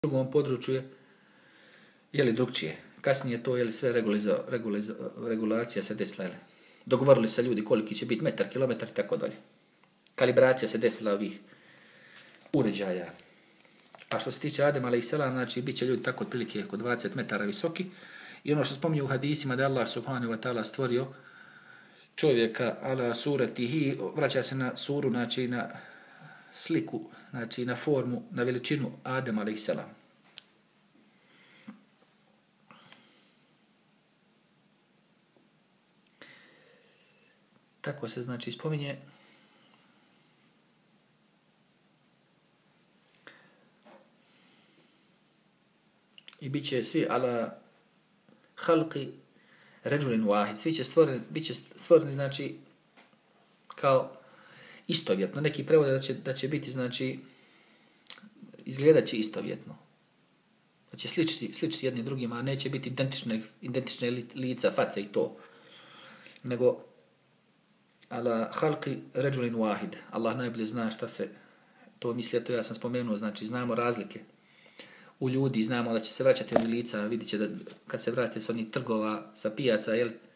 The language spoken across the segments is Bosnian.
drugom području je li drugčije. Kasnije to je li sve regulacija se desila. Dogovorili se ljudi koliki će biti metar, kilometar i tako dalje. Kalibracija se desila ovih uređaja. A što se tiče Adem a.s. znači bit će ljudi tako otprilike oko 20 metara visoki. I ono što spominje u hadisima da Allah subhanahu wa ta'ala stvorio čovjeka ala suratihi, vraća se na suru, znači na sliku, znači na formu, na veličinu Adem a.s. Tako se znači spominje. I bit će svi ala halqi ređulin wahid. Svi će bit će stvoreni znači kao istovjetno. Neki prevode da će biti znači izgledat će istovjetno. Da će sličiti jedni drugima, a neće biti identične lica, face i to. Nego ala halqi ređulin wahid. Allah najbolje zna šta se to misli, to ja sam spomenuo, znači znamo razlike u ljudi, znamo da će se vraćati oni lica, vidit će da kad se vrate sa onih trgova, sa pijaca,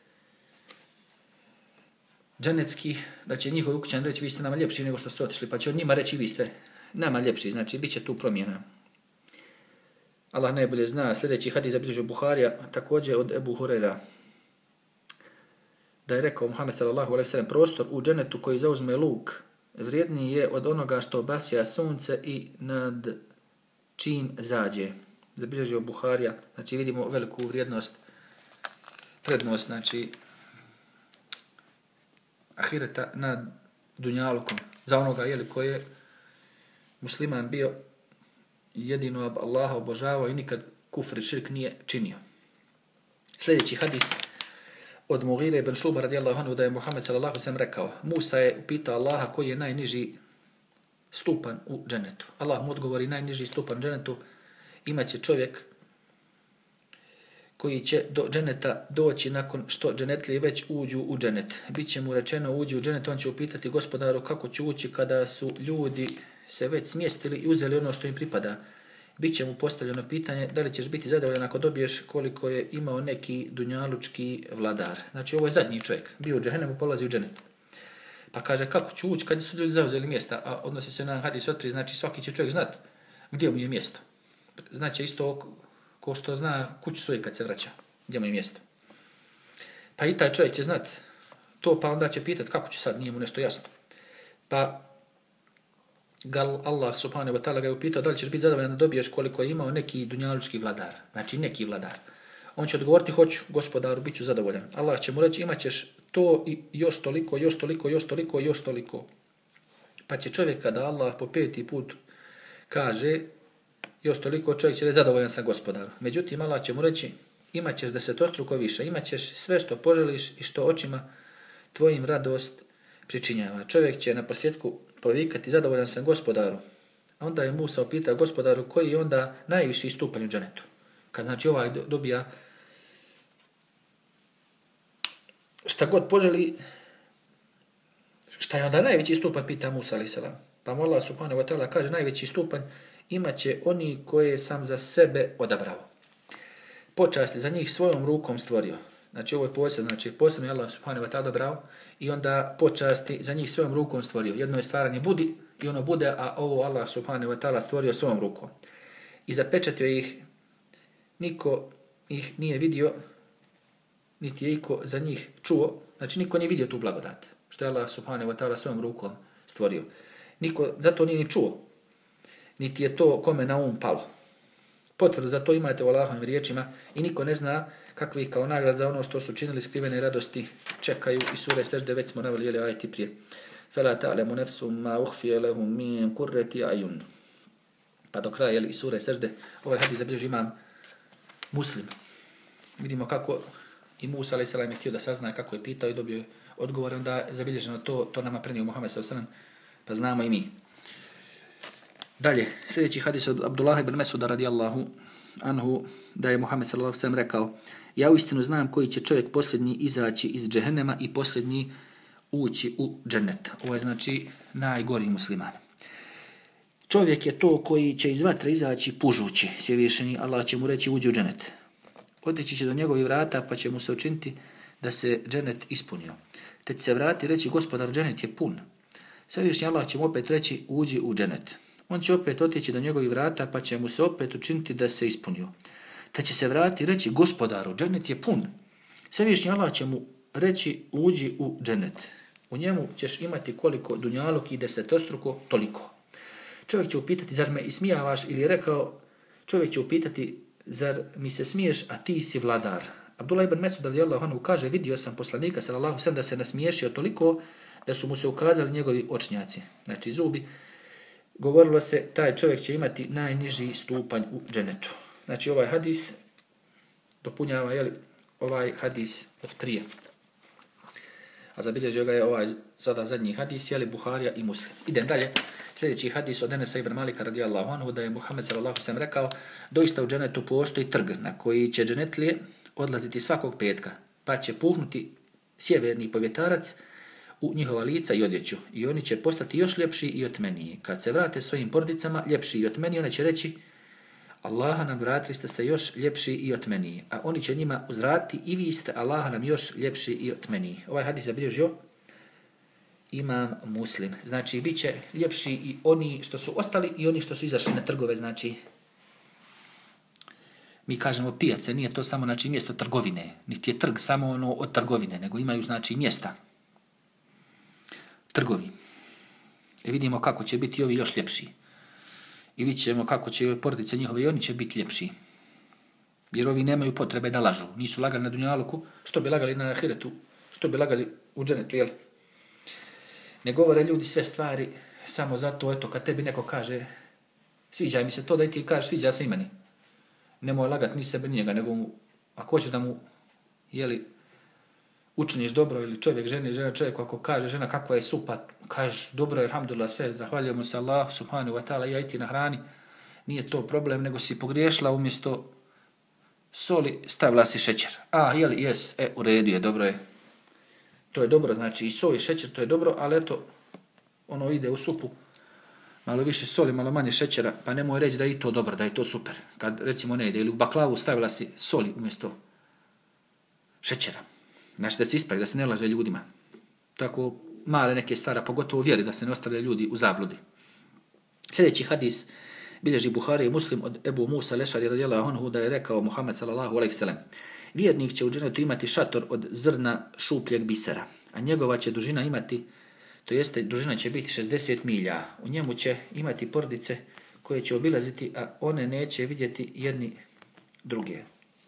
dženecki, da će njihovi ukućani reći vi ste nama ljepši nego što ste otišli, pa će on njima reći vi ste nama ljepši, znači bit će tu promjena. Allah najbolje zna. Sljedeći hadis zabilježio Buharija, također od Ebu Hurera, da je rekao Muhammed sallallahu alejhi ve sellem, prostor u dženetu koji zauzme luk vrijedniji je od onoga što obasja sunce i nad čim zađe. Zabilježio Buharija, znači vidimo veliku vrijednost, prednost, znači ahireta nad dunjalukom. Za onoga koji je musliman bio jedino Allaha obožavao i nikad kufr i širk nije činio. Sljedeći hadis od Mughire ibn Šuba radijallahu anhu da je Muhammed sallallahu alejhi ve sellem rekao: Musa je upitao Allaha koji je najniži stupan u dženetu. Allah mu odgovori najniži stupan u dženetu imaće čovjek koji će do dženeta doći nakon što dženetlije već uđu u dženet. Biće mu rečeno uđi u dženet, on će upitati gospodaru kako će ući kada su ljudi se već smjestili i uzeli ono što im pripada. Biće mu postavljeno pitanje da li ćeš biti zadovoljan ako dobiješ koliko je imao neki dunjalučki vladar. Znači ovo je zadnji čovjek. Bio u džehennemu, polazi u dženet. Pa kaže kako ću ući kad su ljudi zauzeli mjesta, a odnosi se na hadis otprije, znači svaki će čovjek znat gdje mu je mjesto. Znači isto ko što zna kuću svoju kad se vraća, gdje mu je mjesto. Pa i taj čovjek će znat to, pa onda će pitat kako će sad, nije mu nešto jasno. Pa Allah subhanahu wa ta'ala ga je upitao da li ćeš biti zadovoljan da dobiješ koliko je imao neki dunjalučki vladar. Znači neki vladar. On će odgovoriti hoću gospodaru, bit ću zadovoljan. Allah će mu reći imat ćeš to i još toliko, još toliko, još toliko, još toliko. Pa će čovjek kada Allah po 5. put kaže još toliko, čovjek će reći zadovoljan sam gospodaru. Međutim Allah će mu reći imat ćeš 10-struko više, imat ćeš sve što poželiš i što očima tvojim radost pričinjava. Čovjek će na posljedku povikati zadovoljan sam gospodaru. A onda je Musa upitao gospodaru koji je onda najviši stupanj u dženetu. Kad znači ovaj dobija šta god poželi, šta je onda najveći stupanj, pita Musa a.s. Pa mu Allah subhanahu wa ta'ala kaže najveći stupanj imat će oni koje sam za sebe odabrao. Počasti za njih svojom rukom stvorio. Znači ovo je posebno, znači posebno je Allah subhanahu wa ta'ala odabrao i onda počasti za njih svojom rukom stvorio. Jedno je stvaranje budi i ono bude, a ovo Allah subhanahu wa ta'ala stvorio svojom rukom. I zapečatio ih, niko ih nije vidio, niti je iko za njih čuo, znači niko nije vidio tu blagodat, što je Allah subhanahu wa ta'ala svojom rukom stvorio. Niko zato nije ni čuo, niti je to kome na palo. Potvrdu za to imate u Allahovim riječima i niko ne zna kakvi kao nagrad za ono što su činili skrivene radosti čekaju i sure Sežde, već smo naveli ajeti prije. فَلَا تَعْلَمُ نَفْسٌ مَا أُخْفِيَ لَهُم مِّن قُرَّةِ أَعْيُنٍ. Pa do kraja sure Sežde, ovaj hadis zabilježi imam Muslim. Vidimo kako i Musa a.s. je htio da sazna kako je pitao i dobio odgovor, onda je zabilježeno to nama prenio Muhammed s.a.v. pa znamo i mi. Dalje, sljedeći hadis od Abdullah ibn Mesuda radijallahu anhu, da je Muhammed s.a.v. rekao: ja uistinu znam koji će čovjek posljednji izaći iz džehennema i posljednji ući u džennet. Ovo je znači najgori musliman. Čovjek je to koji će iz vatre izaći pužući. Svevišnji Allah će mu reći uđi u dženet. Otići će do njegovih vrata pa će mu se učiniti da se dženet ispunio. Te će se vrati reći gospodar dženet je pun. Svevišnji Allah će mu opet reći uđi u dženet. On će opet otići do njegovih vrata pa će mu se opet učiniti da se ispunio. Te će se vrati reći gospodaru dženet je pun. Svevišnji Allah će mu reći uđi u dženet. U njemu ćeš imati koliko dunjaluk i desetostruko toliko. Čovjek će upitati zar me ismijavaš ili je rekao čovjek će upitati zar mi se smiješ a ti si vladar. Abdullah ibn Mesud radijallahu anhu kaže vidio sam poslanika sallallahu sallam da se nasmiješio toliko da su mu se ukazali njegovi očnjaci. Znači zubi. Govorilo se taj čovjek će imati najniži stupanj u dženetu. Znači ovaj hadis dopunjava ovaj hadis od prije. A zabilježio ga je ovaj sada zadnji hadis, Buharija i Muslim. Idem dalje. Sljedeći hadis od Enesa ibn Malika radijallahu anhu da je Muhammed sallallahu sallam rekao doista u dženetu postoji trg na koji će dženetlije odlaziti svakog petka, pa će puhnuti sjeverni povjetarac u njihova lica i odjeću i oni će postati još ljepši i otmeniji. Kad se vrate svojim porodicama ljepši i otmeniji, one će reći Allaha nam vratili ste se još ljepši i otmeniji, a oni će njima uzvratiti i vi ste Allaha nam još ljepši i otmeniji. Ovaj hadis zabilježio Imam Muslim. Znači, bit će ljepši i oni što su ostali i oni što su izašli na trgove. Znači, mi kažemo pijace, nije to samo znači, mjesto trgovine. Niti je trg samo ono od trgovine, nego imaju znači mjesta. Trgovi. I vidimo kako će biti ovi još ljepši. I vidjet ćemo kako će porodice njihove i oni će biti ljepši. Jer ovi nemaju potrebe da lažu. Nisu lagali na dunjaluku, što bi lagali na ahiretu, što bi lagali u dženetu, jel? Ne govore ljudi sve stvari samo zato, eto, kad tebi neko kaže sviđa mi se to, da i ti kažeš sviđa se i meni. Nemoj lagat ni sebe ni njega, nego ako hoćeš da mu, učiniš dobro ili čovjek, žena čovjeku, ako kaže žena kakva je supa, kažeš dobro je, alhamdulillah, sve, zahvaljujemo se Allah, subhanahu wa ta'ala, ja i ti na hrani, nije to problem, nego si pogriješila umjesto soli, stavila si šećer. Jes, u redu je, dobro je. To je dobro, znači i sol i šećer, to je dobro, ali eto, ono ide u supu, malo više soli, malo manje šećera, pa nemoj reći da je i to dobro, da je to super. Kad recimo ne ide, ili u baklavu stavila si soli umjesto šećera. Znači da se ispravi, da se ne laže ljudima. Tako male neke stvari, pogotovo vjeri, da se ne ostavljaju ljudi u zabludi. Sljedeći hadis bilježi Buhari i Muslim od Ebu Musa Lešari radijallahu anhu da je rekao Muhammed sallallahu alejhi ve sellem: vjernik će u dženetu imati šator od zrna šupljeg bisera, a njegova će dužina imati, to jeste dužina će biti 60 milja. U njemu će imati porodice koje će obilaziti, a one neće vidjeti jedni druge.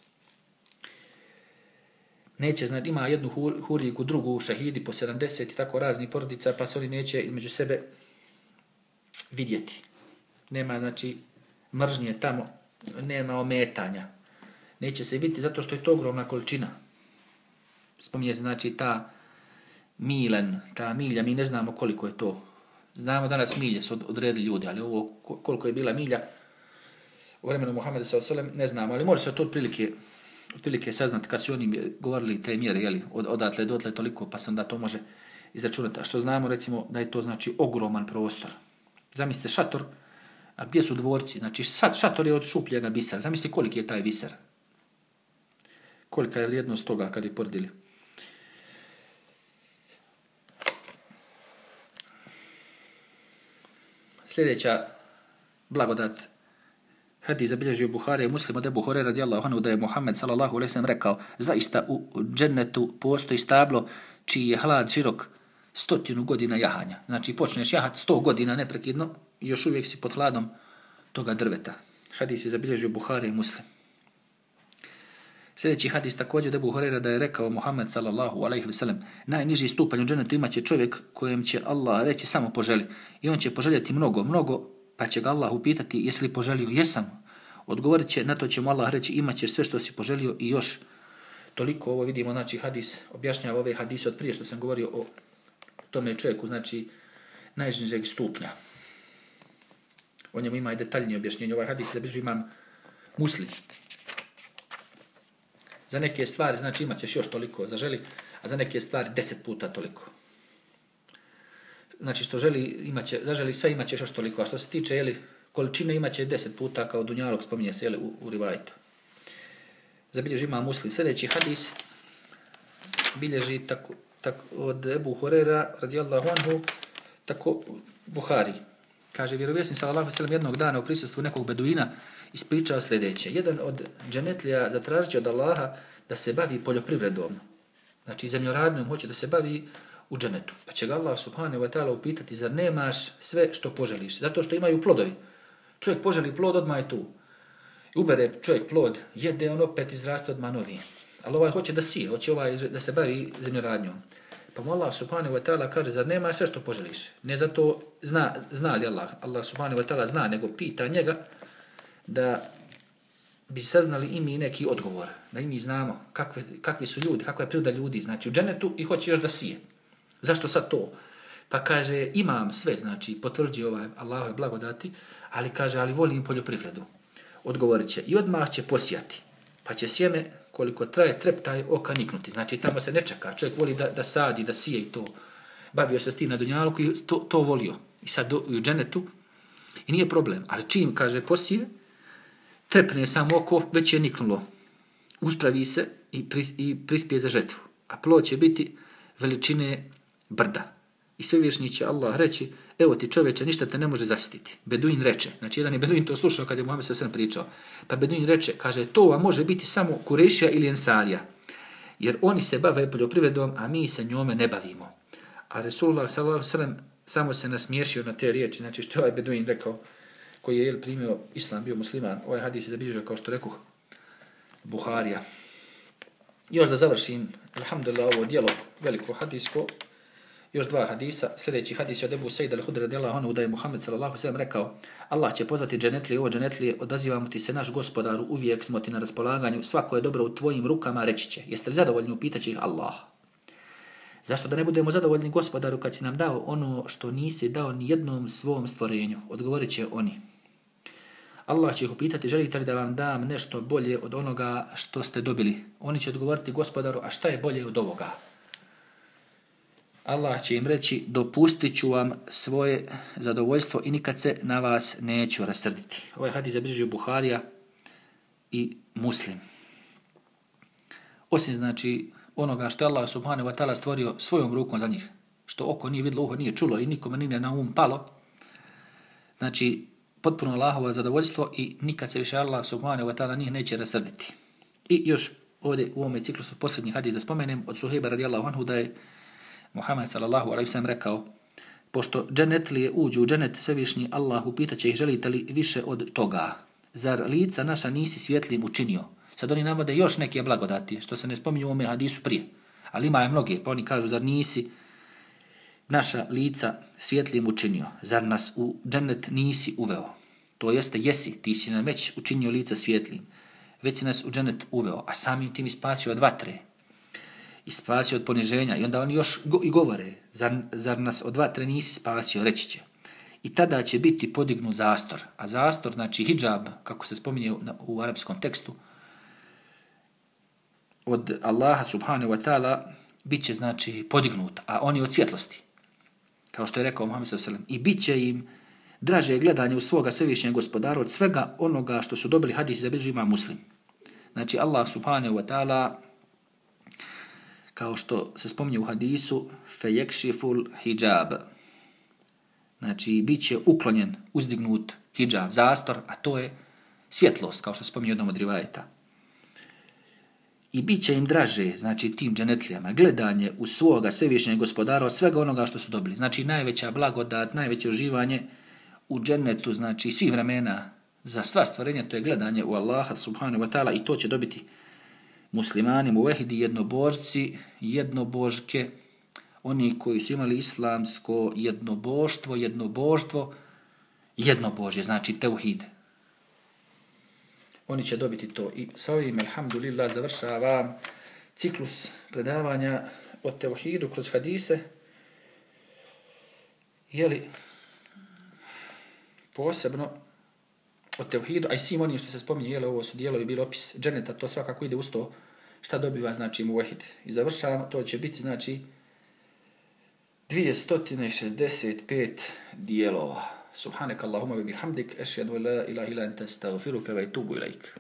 Neće, znači, ima jednu huriku, drugu šahidi po 70 i tako razni porodica, pa se oni neće između sebe vidjeti. Nema, znači, mržnje tamo, nema ometanja. Neće se vidjeti zato što je to ogromna količina. Spominje se, znači, ta milja, mi ne znamo koliko je to. Znamo danas milje su odredili ljudi, ali ovo koliko je bila milja u vremenu Muhammeda s.a.v. ne znamo, ali može se to otprilike saznati kad su oni govorili te mjere, odatle dotle toliko, pa se onda to može izračunati. A što znamo, recimo, da je to znači ogroman prostor. Zamislite šator, a gdje su dvorci? Znači šator je od šupljega bisera. Zamislite koliki je taj biser. Kolika je vrijednost toga kad je poredili. Sljedeća blagodat hadis zabilježio Buhari i Muslim od Ebu Hurajre radijallahu anhu da je Muhammed sallallahu alejhi ve sellem rekao: zaista u džennetu postoji stablo čiji je hlad širok 100 godina jahanja. Znači počneš jahati 100 godina neprekidno i još uvijek si pod hladom toga drveta. Hadis je zabilježio Buhari i Muslim. Sljedeći hadis također od Ebu Hurajre da je rekao Muhammed sallallahu alejhi ve sellem: najniži stupanj u džennetu imaće čovjek kojem će Allah reći samo poželi i on će poželjeti mnogo, pa će ga Allah upitati jesi li poželio? Jesam. Odgovorit će, na to će mu Allah reći imaćeš sve što si poželio i još toliko. Ovo vidimo, znači hadis objašnjava ove hadise od prije što sam govorio o tome čovjeku, znači najnižeg stupnja. O njemu ima i detaljnije objašnjenje. Ovaj hadis zabilježio Imam Muslim. Za neke stvari, znači imat ćeš još toliko zaželi, a za neke stvari 10 puta toliko. znači što zaželi sve imaće još toliko, a što se tiče količine imaće 10 puta kao dunjalog, spominje se u rivajtu. Zabilježi ima Muslim. Sljedeći hadis bilježi tako od Ebu Hurera radijallahu anhu, tako Buhari. Kaže, vjerovjesnik sallallahu alejhi ve sellem jednog dana u prisustvu nekog beduina ispričao sljedeće. Jedan od dženetlija zatražit će od Allaha da se bavi poljoprivredom. Znači zemljoradnjom hoće da se bavi u dženetu. Pa će ga Allah subhanahu wa ta'ala upitati, zar nemaš sve što poželiš? Zato što imaju plodovi. Čovjek poželi plod, odmah je tu. Ubere čovjek plod, jede, on opet izraste odmah novi. Ali ovaj hoće da sije, hoće da se bavi zemljoradnjom. Pa mu Allah subhanahu wa ta'ala kaže, zar nemaš sve što poželiš? Ne zato zna li Allah subhanahu wa ta'ala zna, nego pita njega da bi saznali i mi neki odgovor. Da i mi znamo kakvi su ljudi, kakva je priroda ljudi, znači u dženetu i hoće još da sije. Zašto sad to? Pa kaže, imam sve, znači potvrđuje Allahove blagodati, ali kaže, ali volim poljoprivredu. Odgovorit će i odmah će posijati. Pa će sjeme koliko traje treptaj oka niknuti. Znači tamo se ne čeka. Čovjek voli da sadi, da sije i to. Bavio se s tim na dunjaluku i to volio. I sad u dženetu. I nije problem. Ali čim, kaže, posije, trepne samo oko, već je niknulo. Uspravi se i prispije za žetvu. A plod će biti veličine brda. I svevišnji će Allah reći, evo ti čovječe, ništa te ne može zasititi. Beduin reče, znači jedan je Beduin to slušao kad je Muhammed s.a.v. pričao. Pa Beduin reče, kaže, to vam može biti samo Kurešija ili Ensarija. Jer oni se bave poljoprivredom, a mi se njome ne bavimo. A Resulullah s.a.v. samo se nasmiješio na te riječi, znači što je ovaj Beduin rekao, koji je primio islam, bio musliman. Ovaj hadis je zabilježio, kao što rekoh, Buharija. Još da završim, alhamdulillah, ovo djelo veliko hadisko, još dva hadisa. Sljedeći hadis je od Ebu Sejda al-Hudri radijallahu anhu da je Muhammed sallallahu alejhi ve sellem rekao: Allah će pozvati dženetlije, o dženetlije, odazivamo ti se naš gospodaru, uvijek smo ti na raspolaganju, svako je dobro u tvojim rukama, reći će. Jeste li zadovoljni? Upitaće ih Allah. Zašto da ne budemo zadovoljni gospodaru kad si nam dao ono što nisi dao ni jednom svom stvorenju? Odgovorit će oni. Allah će ih upitati, želite li da vam dam nešto bolje od onoga što ste dobili? Oni će odgovoriti gospodaru, a šta je bolje od ovoga? Allah će im reći, dopustit ću vam svoje zadovoljstvo i nikad se na vas neću rasrditi. Ovaj hadis zabilježio Buharija i Muslim. Osim znači onoga što je Allah subhanahu wa ta'ala stvorio svojom rukom za njih, što oko nije vidjelo, uho nije čulo i nikome nije na palo, znači potpuno Allahovo zadovoljstvo i nikad se više Allah subhanahu wa ta'ala njih neće rasrditi. I još ovdje u ovome ciklusu posljednji hadis da spomenem od Suhejba radijallahu anhu da je Muhammed sallallahu alejhi ve sellem rekao: pošto dženetlije uđu u dženet, svevišnji Allah upitaće ih, želite li više od toga? Zar lica naša nisi svjetlim učinio? Sad oni navode još neke blagodati, što se ne spominju u ovome hadisu prije. Ali ima je mnoge, pa oni kažu, zar nisi naša lica svjetlim učinio? Zar nas u dženet nisi uveo? To jeste, jesi, ti si nam već učinio lica svjetlim. Već si nas u dženet uveo, a samim tim ispasio od vatre. I spasio od poniženja. I onda oni još i govore, zar nas od vatre nisi spasio, reći će. I tada će biti podignut zastor. A zastor, znači hidžab, kako se spominje u arapskom tekstu, od Allaha subhanahu wa ta'ala bit će znači podignut, a oni od svjetlosti. Kao što je rekao Muhammed sallallahu alejhi ve sellem. I bit će im draže gledanje u svoga svevišnjeg gospodara od svega onoga što su dobili, hadis zabilježi ima Muslim. Znači Allah subhanahu wa ta'ala, kao što se spominje u hadisu, fejekšiful hijab. Znači, bit će uklonjen, uzdignut hijab, zastor, a to je svjetlost, kao što se spominje u jednom od rivajeta. I bit će im draže, znači tim dženetlijama, gledanje u svoga svevišnjeg gospodara od svega onoga što su dobili. Znači, najveća blagodat, najveće uživanje u dženetu, znači svih vremena za sva stvorenja, to je gledanje u Allaha subhanahu wa ta'ala i to će dobiti muslimani, muvehidi, jednobožci, jednobožke, oni koji su imali islamsko jednobožje, znači teuhid. Oni će dobiti to. I sa ovim, alhamdulillah, završavam ciklus predavanja o teuhidu kroz hadise. Jeli posebno o teuhidu, a i svim onim što se spominje, jeli ovo su dijelovi, bilo opis dženeta, to svakako ide uz to šta dobiva, znači muvehid. I završavam, to će biti, znači, 265 dijelova. Subhanak Allahumma wa bihamdik, ashhadu an la ilaha illa anta, astaghfiruka wa atubu ilaik.